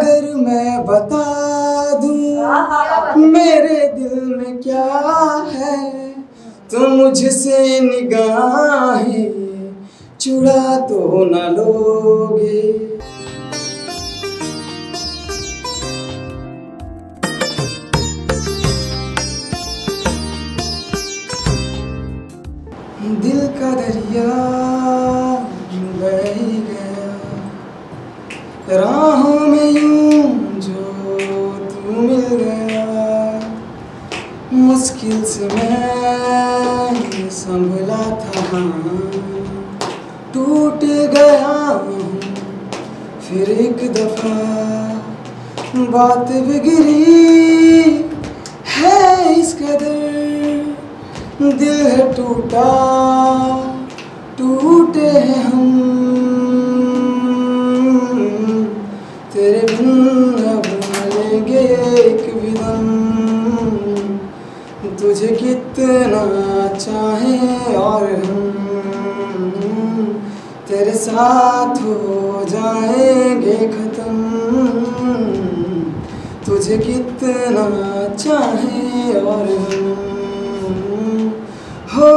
अगर मैं बता दूं मेरे दिल में क्या है, तो मुझसे निगाहें चुरा तो न लोगे। दिल का दरिया बह ही गया राहों में यूं जो तू मिल गया। मुश्किल से मैं संभला था, टूट गया हूँ फिर एक दफा। बात बिगड़ी है इस कदर, दिल है टूटा टूटे हैं हम। तेरे बिन अब मिलेंगे एक भी दम, तुझे कितना चाहें और हम तेरे साथ हो जाएंगे खत्म। तुझे कितना चाहें और हम हो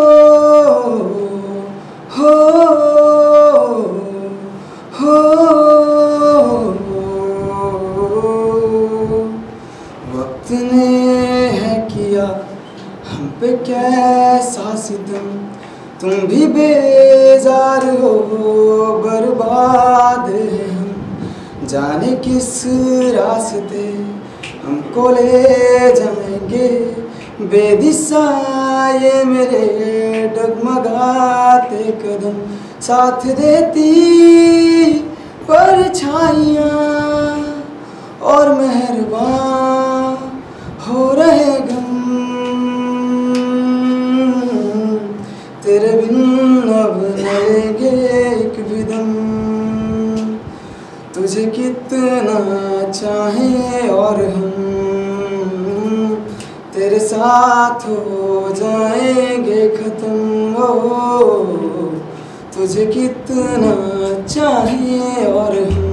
वक्त ने है किया हम पे कैसा सितम। तुम भी बेजार हो बर्बाद है हम, जाने किस रास्ते हमको ले जाएंगे। बेदिशा ये मेरे डगमगाते कदम, साथ देती परछाइयाँ और मेहरबान हो रहे गम। तेरे बिन अब लगेंगे एक भी दम, तुझे कितना चाहें और हम तेरे साथ हो जाएंगे खत्म। हो तुझे कितना चाहिए और हम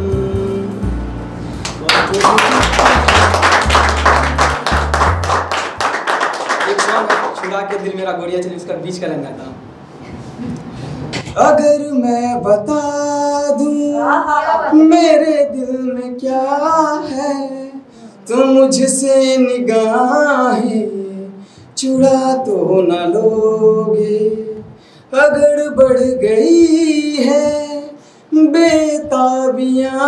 एक सॉन्ग छुड़ा के दिल मेरा गोरिया चली, उसका बीच का लगा था। अगर मैं बता दूं मेरे दिल में क्या है, तो मुझसे निगाहें चुरा तो न लोगे। अगर बढ़ गई है बेताबियाँ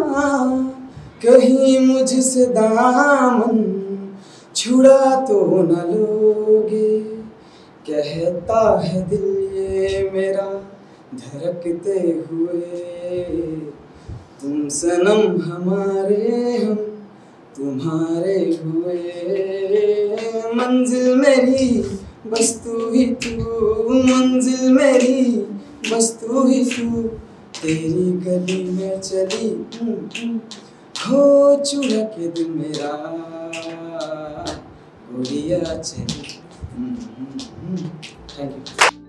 कहीं मुझसे दामन छुड़ा तो न लोगे। कहता है दिल ये मेरा धड़कते हुए, तुम सनम हमारे हम तुम्हारे हुए। मंजिल मेरी बस तू ही तू, मंजिल मेरी बस तू ही तू। तेरी गली में चली हो चुरा के दिल मेरा गोरिया चली। Thank you.